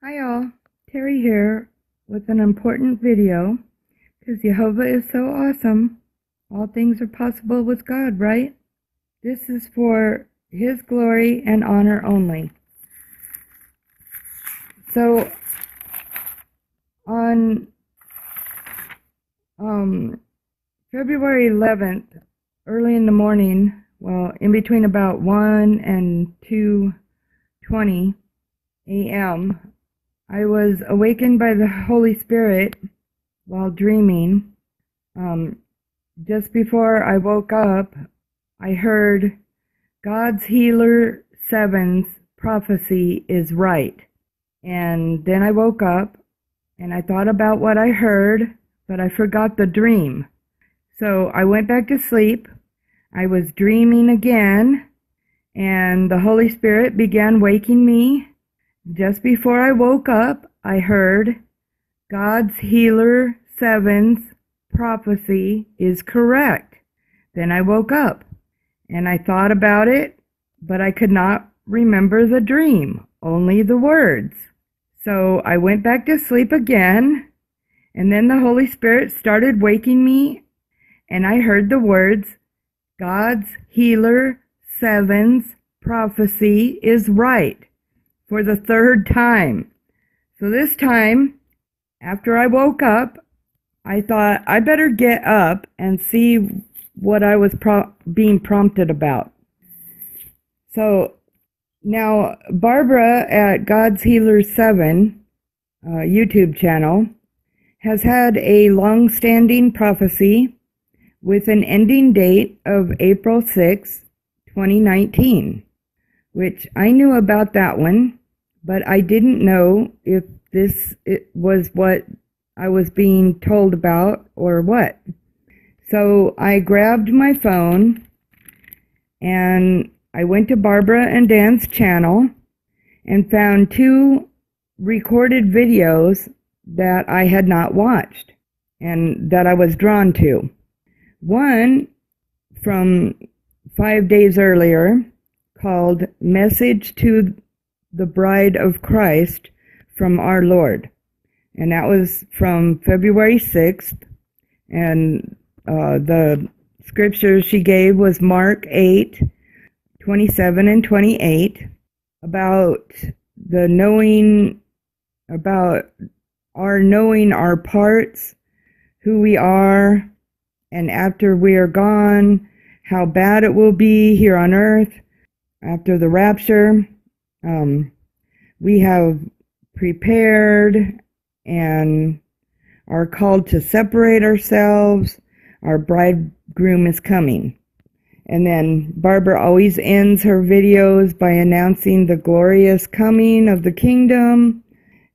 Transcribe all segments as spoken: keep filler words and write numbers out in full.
Hi all, Terry here with an important video because Jehovah is so awesome. All things are possible with God, right? This is for His glory and honor only. So on um, February eleventh, early in the morning, well, in between about one and two twenty a m, I was awakened by the Holy Spirit while dreaming. Um, just before I woke up, I heard Godshealer seven's prophecy is right. And then I woke up and I thought about what I heard, but I forgot the dream. So I went back to sleep. I was dreaming again, and the Holy Spirit began waking me. Just before I woke up, I heard Godshealer seven's prophecy is correct. Then I woke up and I thought about it, but I could not remember the dream, only the words. So I went back to sleep again, and then the Holy Spirit started waking me, and I heard the words, Godshealer seven's prophecy is right, for the third time. So this time, after I woke up, I thought I better get up and see what I was pro being prompted about. So now Barbara at Godshealer seven uh, YouTube channel has had a long-standing prophecy with an ending date of April sixth, twenty nineteen, which I knew about that one, but I didn't know if this it was what I was being told about or what. So I grabbed my phone and I went to Barbara and Dan's channel and found two recorded videos that I had not watched and that I was drawn to. One from five days earlier called Message to the Bride of Christ from Our Lord. And that was from February sixth. And uh, the scripture she gave was Mark eight, twenty-seven and twenty-eight, about the knowing, about our knowing our parts, who we are, and after we are gone, how bad it will be here on earth after the rapture. Um, we have prepared and are called to separate ourselves. Our bridegroom is coming. And then Barbara always ends her videos by announcing the glorious coming of the kingdom.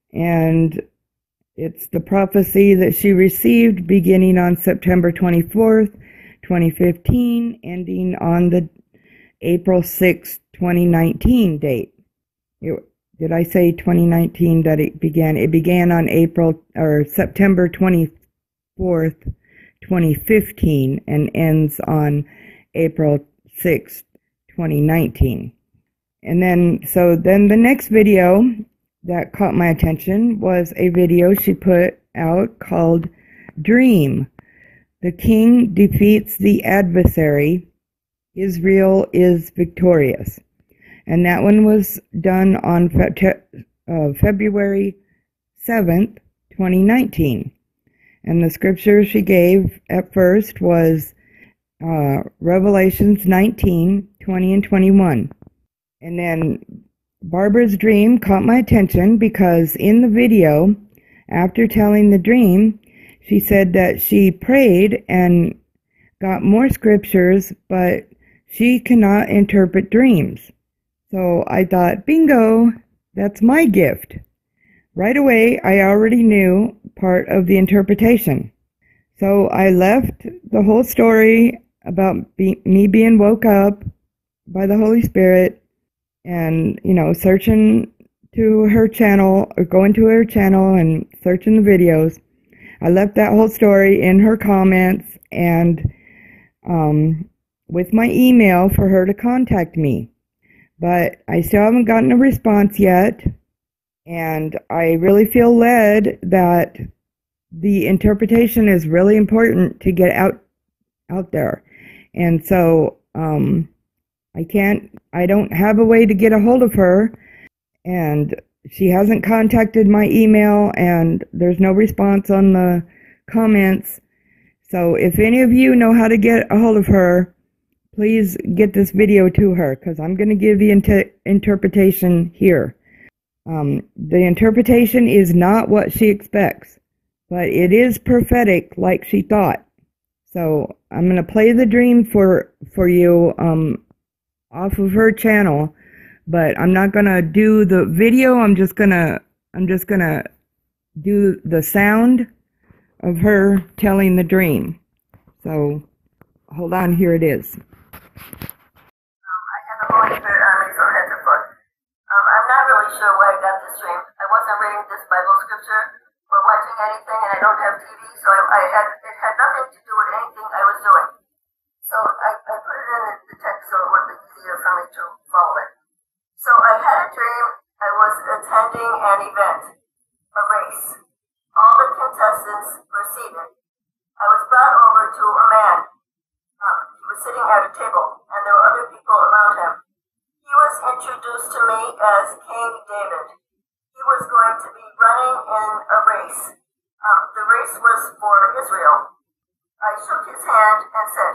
And it's the prophecy that she received beginning on September twenty-fourth, twenty fifteen, ending on the April sixth, twenty nineteen date. It, did I say twenty nineteen that it began? It began on April or September twenty-fourth, twenty fifteen, and ends on April sixth, twenty nineteen. And then, so then the next video that caught my attention was a video she put out called Dream. The King defeats the adversary. Israel is victorious. And that one was done on fe uh, February seventh, twenty nineteen. And the scripture she gave at first was uh, Revelations nineteen, twenty and twenty-one. And then Barbara's dream caught my attention because in the video, after telling the dream, she said that she prayed and got more scriptures, but she cannot interpret dreams. So I thought, bingo, that's my gift. Right away, I already knew part of the interpretation. So I left the whole story about be me being woke up by the Holy Spirit and, you know, searching to her channel, or going to her channel and searching the videos. I left that whole story in her comments and um, with my email for her to contact me. But I still haven't gotten a response yet. And I really feel led that the interpretation is really important to get out out there. And so um, I can't, I don't have a way to get a hold of her, and she hasn't contacted my email, and there's no response on the comments. So if any of you know how to get a hold of her, please get this video to her, because I'm going to give the inter interpretation here. Um, the interpretation is not what she expects, but it is prophetic like she thought. So I'm going to play the dream for for you um, off of her channel, but I'm not going to do the video. I'm just going to I'm just going to do the sound of her telling the dream. So hold on, here it is. Um, I had the Holy Spirit on me from head to foot. Um, I'm not really sure why I got this dream. I wasn't reading this Bible scripture or watching anything, and I don't have T V, so I, I had it had nothing to do with anything I was doing. So I, I put it in the text so it would be easier for me to follow it. So I had a dream. I was attending an event, a race. All the contestants were seated. I was brought over to a man. Um, he was sitting at a table, and there were other people around him. He was introduced to me as King David. He was going to be running in a race. Um, the race was for Israel. I shook his hand and said,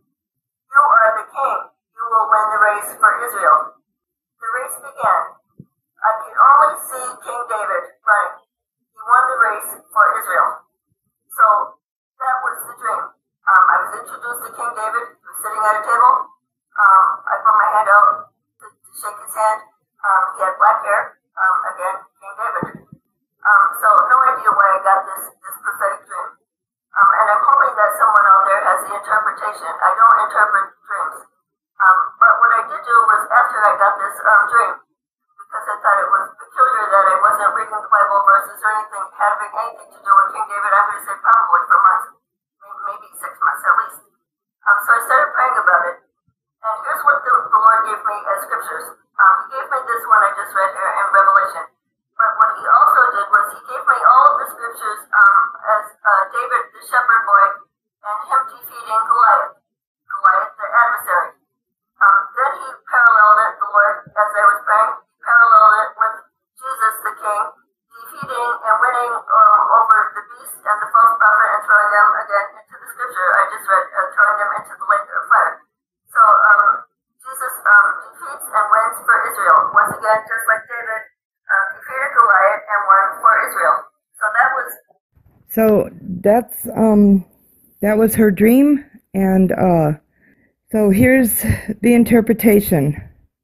"You are the king. You will win the race for Israel." The race began. I could only see King David running. He won the race for Israel. So that was the dream. Um, I was introduced to King David. He was sitting at a table. Um, I put my hand out to, to shake his hand. Um, he had black hair. Um, again, King David. Um, so no idea why I got this, this prophetic dream. Um, and I'm hoping that someone out there has the interpretation. I don't interpret dreams. Um, but what I did do was, after I got this um, dream, because I thought it was peculiar that I wasn't reading the Bible verses or anything having anything to do with King David, I'm going to say probably for months, maybe six months at least. Um, so I started praying about it. And here's what the, the Lord gave me as scriptures. Um, he gave me this one I just read here in Revelation. But what he also did was he gave me all of the scriptures um, as uh, David, the shepherd boy, and him defeating Goliath, Goliath, the adversary. Um, then he paralleled it, the Lord, as I was praying, he paralleled it with Jesus, the King, defeating and winning um, over the beast and the false prophet and throwing them again into the scripture I just read, uh, throwing them into the lake of fire. So um, Jesus um, defeats and wins for Israel. Once again, just like David um, defeated Goliath and won for Israel. So that was. So that's um that was her dream, and uh so here's the interpretation.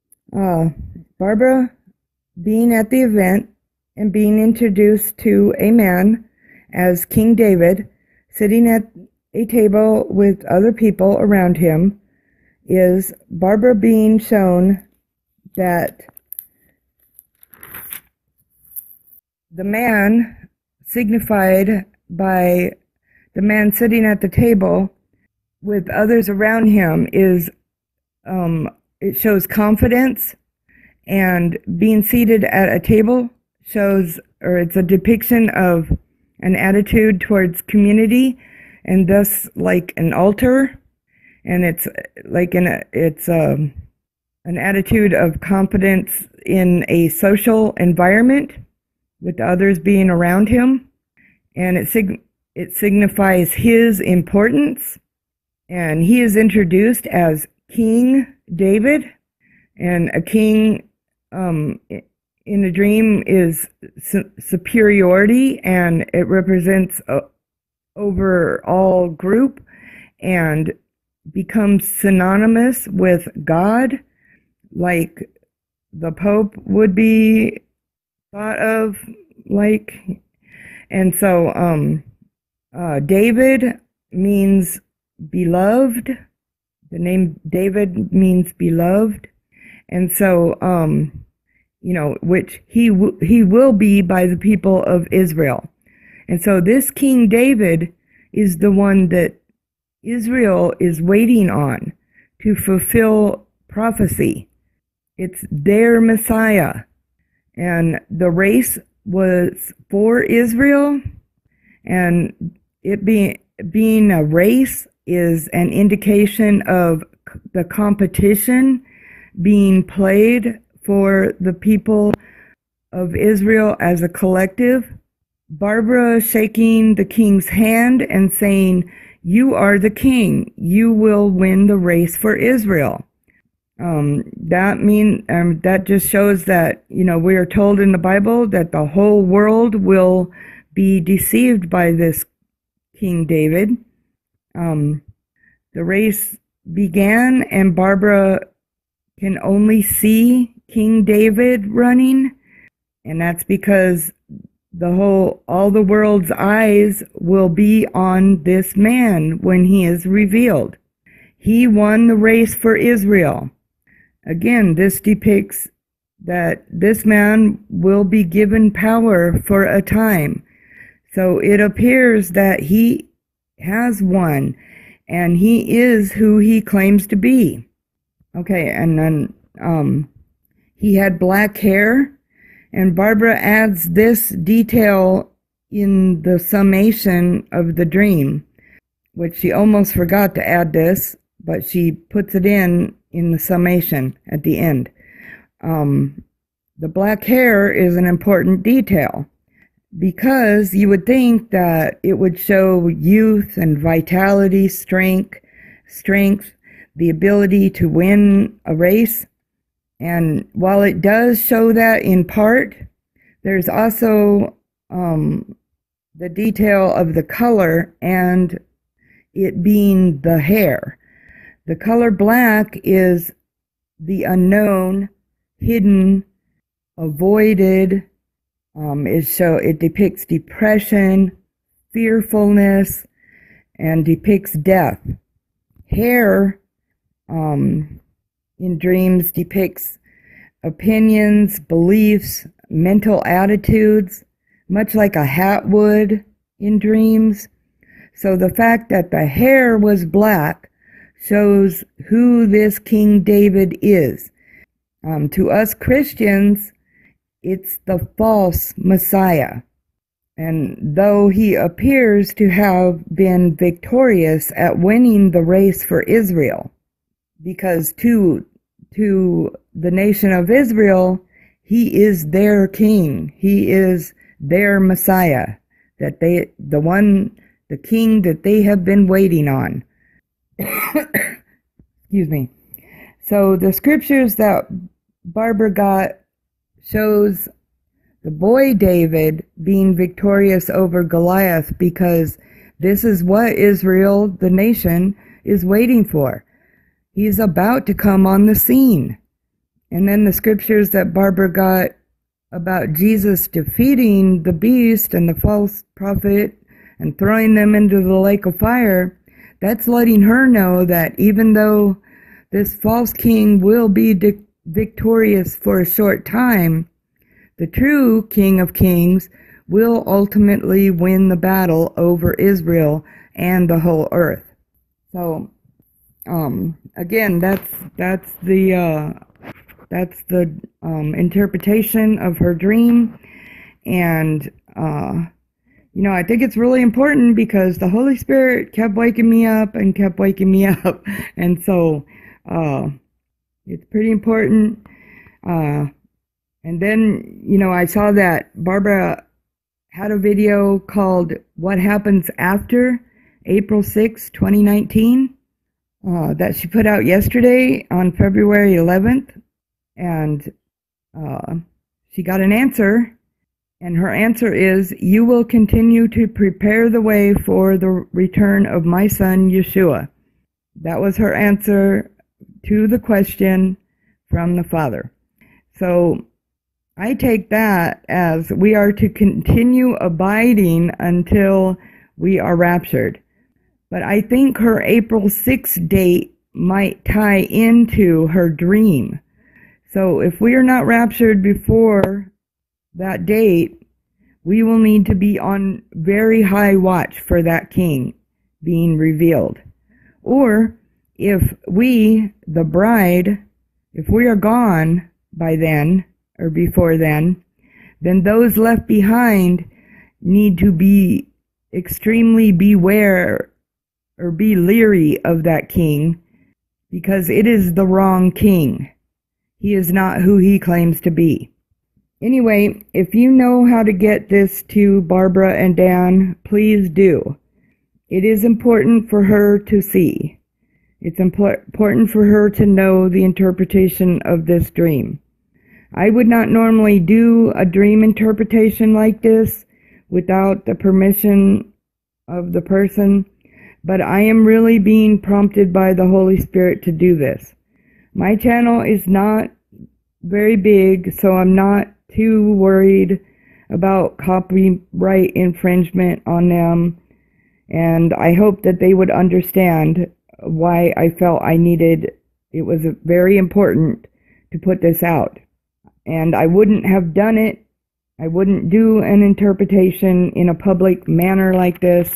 Uh, Barbara being at the event and being introduced to a man as King David, sitting at a table with other people around him, is Barbara being shown that the man signified by the man sitting at the table with others around him is, um, it shows confidence, and being seated at a table shows, or it's a depiction of an attitude towards community, and thus like an altar, and it's like an, it's um, an attitude of confidence in a social environment with others being around him, and it, sig it signifies his importance. And he is introduced as King David, and a king um, in a dream is su superiority, and it represents a overall group and becomes synonymous with God, like the Pope would be thought of like. And so um, uh, David means beloved. The name David means beloved, and so um, you know, which he w he will be by the people of Israel. And so this King David is the one that Israel is waiting on to fulfill prophecy. It's their Messiah, And the race was for Israel, and it being being a race is an indication of the competition being played for the people of Israel as a collective. Barbara shaking the king's hand and saying, "You are the king. You will win the race for Israel." Um, that mean um, that just shows that, you know, we are told in the Bible that the whole world will be deceived by this King David. Um, the race began, and Barbara can only see King David running, and that's because the whole all the world's eyes will be on this man when he is revealed. He won the race for Israel. Again, this depicts that this man will be given power for a time. So it appears that he has won, and he is who he claims to be. Okay, and then um, he had black hair, and Barbara adds this detail in the summation of the dream, which she almost forgot to add this, but she puts it in in the summation at the end. Um, the black hair is an important detail because you would think that it would show youth and vitality, strength, strength, the ability to win a race. And while it does show that in part, there's also um, the detail of the color and it being the hair. The color black is the unknown, hidden, avoided. Um, it show it depicts depression, fearfulness, and depicts death. Hair um, in dreams depicts opinions, beliefs, mental attitudes, much like a hat would in dreams. So the fact that the hair was black shows who this King David is. Um, to us Christians, it's the false Messiah. And though he appears to have been victorious at winning the race for Israel, because to, to the nation of Israel, he is their king. He is their Messiah, that they, the one, the king that they have been waiting on. Excuse me. So the scriptures that Barbara got shows the boy David being victorious over Goliath, because this is what Israel, the nation, is waiting for. He's about to come on the scene. And then the scriptures that Barbara got about Jesus defeating the beast and the false prophet and throwing them into the lake of fire, that's letting her know that even though this false king will be victorious for a short time, the true King of Kings will ultimately win the battle over Israel and the whole earth. So, um, again, that's that's the uh, that's the um, interpretation of her dream, and uh, you know, I think it's really important because the Holy Spirit kept waking me up and kept waking me up, and so uh, it's pretty important. Uh, And then, you know, I saw that Barbara had a video called What Happens After April sixth, twenty nineteen, uh, that she put out yesterday on February eleventh. And uh, she got an answer. And her answer is, "You will continue to prepare the way for the return of my son, Yeshua." That was her answer to the question from the Father. So I take that as we are to continue abiding until we are raptured. But I think her April sixth date might tie into her dream. So if we are not raptured before that date, we will need to be on very high watch for that king being revealed. Or if we, the bride, if we are gone by then, or before then, then those left behind need to be extremely beware or be leery of that king, because it is the wrong king. He is not who he claims to be. Anyway, if you know how to get this to Barbara and Dan, please do. It is important for her to see. It's impor- important for her to know the interpretation of this dream. I would not normally do a dream interpretation like this without the permission of the person, but I am really being prompted by the Holy Spirit to do this. My channel is not very big, so I'm not too worried about copyright infringement on them, and I hope that they would understand why I felt I needed, it was very important to put this out. And I wouldn't have done it, I wouldn't do an interpretation in a public manner like this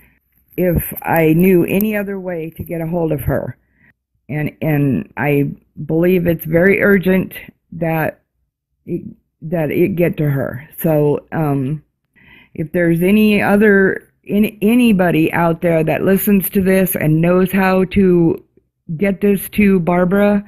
if I knew any other way to get a hold of her. And and I believe it's very urgent that it, that it get to her. So um, if there's any other any, anybody out there that listens to this and knows how to get this to Barbara,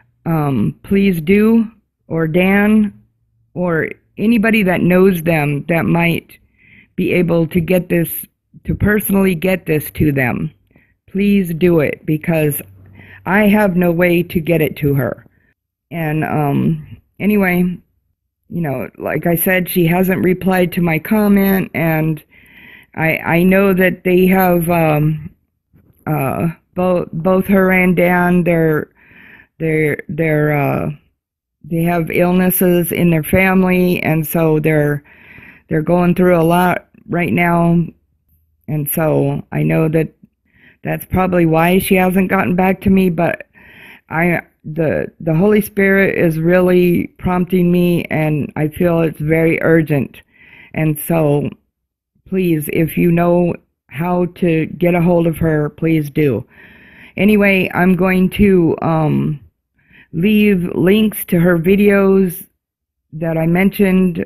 um, please do, or Dan, or anybody that knows them that might be able to get this, to personally get this to them. Please do it, because I have no way to get it to her. And um, anyway, you know, like I said, she hasn't replied to my comment, and I I know that they have um, uh, both both her and Dan. They're they're they're uh, they have illnesses in their family, and so they're they're going through a lot right now. And so I know that that's probably why she hasn't gotten back to me, but I the the Holy Spirit is really prompting me, and I feel it's very urgent. And so please, if you know how to get a hold of her, please do. Anyway, I'm going to um, leave links to her videos that I mentioned,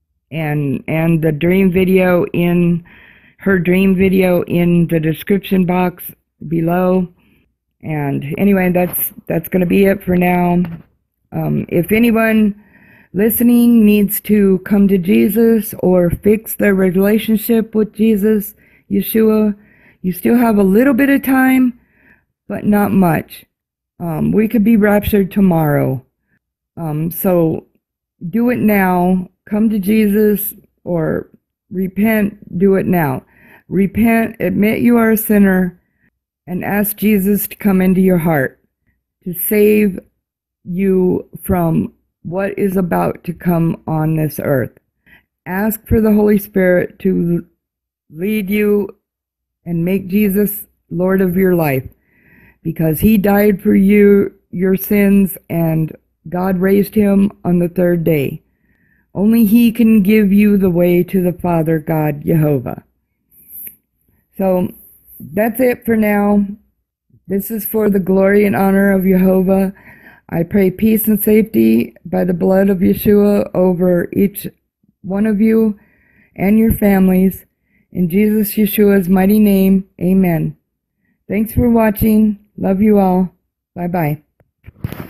and and the dream video in her dream video in the description box below. And anyway, that's that's going to be it for now. Um, if anyone listening needs to come to Jesus or fix their relationship with Jesus, Yeshua, you still have a little bit of time, but not much. Um, we could be raptured tomorrow. Um, so do it now. Come to Jesus, or repent. Do it now. Repent, admit you are a sinner, and ask Jesus to come into your heart to save you from what is about to come on this earth. Ask for the Holy Spirit to lead you and make Jesus Lord of your life, because he died for you, your sins, and God raised him on the third day. Only he can give you the way to the Father, God, Jehovah. So that's it for now. This is for the glory and honor of Jehovah. I pray peace and safety by the blood of Yeshua over each one of you and your families. In Jesus Yeshua's mighty name, amen. Thanks for watching. Love you all. Bye-bye.